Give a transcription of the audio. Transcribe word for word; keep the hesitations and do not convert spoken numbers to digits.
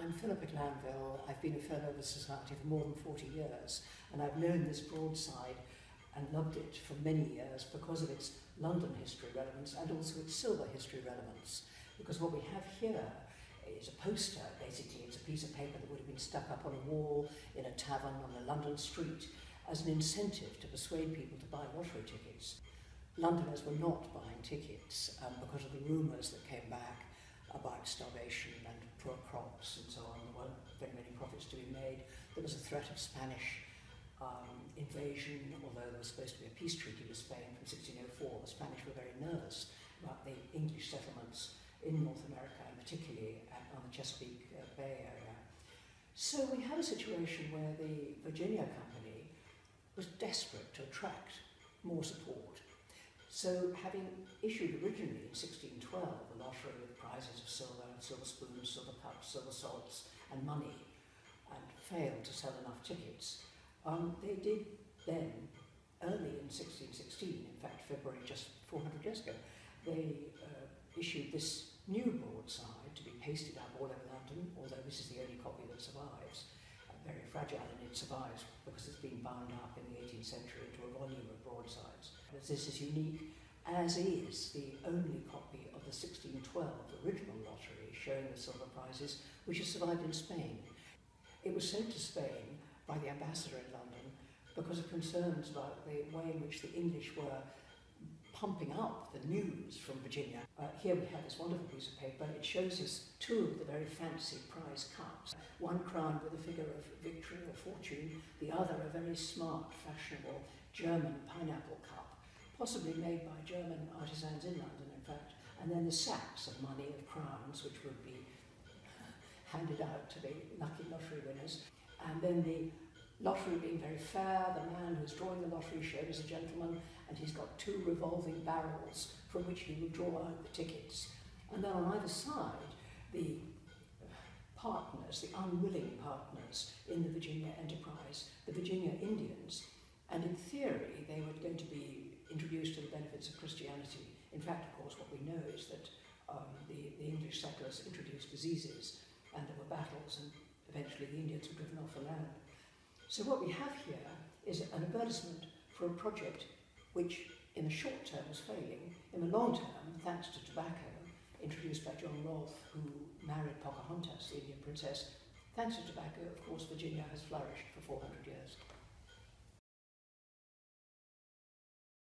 I'm Philippa Glanville. I've been a fellow of the Society for more than forty years, and I've known this Broadside and loved it for many years because of its London history relevance and also its silver history relevance. Because what we have here is a poster, basically. It's a piece of paper that would have been stuck up on a wall in a tavern on a London street as an incentive to persuade people to buy lottery tickets. Londoners were not buying tickets um, because of the rumours that came back about starvation and poor crops and so on. There weren't very many profits to be made. There was a threat of Spanish um, invasion, although there was supposed to be a peace treaty with Spain from sixteen oh four. The Spanish were very nervous about the English settlements in North America, and particularly at, on the Chesapeake uh, Bay area. So we had a situation where the Virginia Company was desperate to attract more support. So, having issued originally in sixteen twelve a lottery with prizes of silver, silver spoons, silver cups, silver salts, and money, and failed to sell enough tickets, um, they did then, early in sixteen sixteen, in fact February just four hundred years ago, they uh, issued this new broadside to be pasted up all over London, although this is the only copy that survives. Uh, very fragile, and it survives because it's been bound up in the eighteenth century into a volume of broadsides. This is unique, as is the only copy of the sixteen twelve original lottery showing the silver prizes, which has survived in Spain. It was sent to Spain by the ambassador in London because of concerns about the way in which the English were pumping up the news from Virginia. Uh, here we have this wonderful piece of paper. It shows us two of the very fancy prize cups, one crowned with a figure of victory or fortune, the other a very smart, fashionable German pineapple cup, possibly made by German artisans in London, in fact, and then the sacks of money, of crowns, which would be handed out to the lucky lottery winners. And then the lottery being very fair, the man who's drawing the lottery shown as a gentleman, and he's got two revolving barrels from which he will draw out the tickets. And then on either side, the partners, the unwilling partners in the Virginia enterprise, the Virginia Indians, and in theory they were going to be introduced to the benefits of Christianity. In fact, of course, what we know is that um, the, the English settlers introduced diseases, and there were battles, and eventually the Indians were driven off the land. So what we have here is an advertisement for a project which in the short term was failing. In the long term, thanks to tobacco, introduced by John Rolfe, who married Pocahontas, the Indian princess, thanks to tobacco, of course, Virginia has flourished for four hundred years.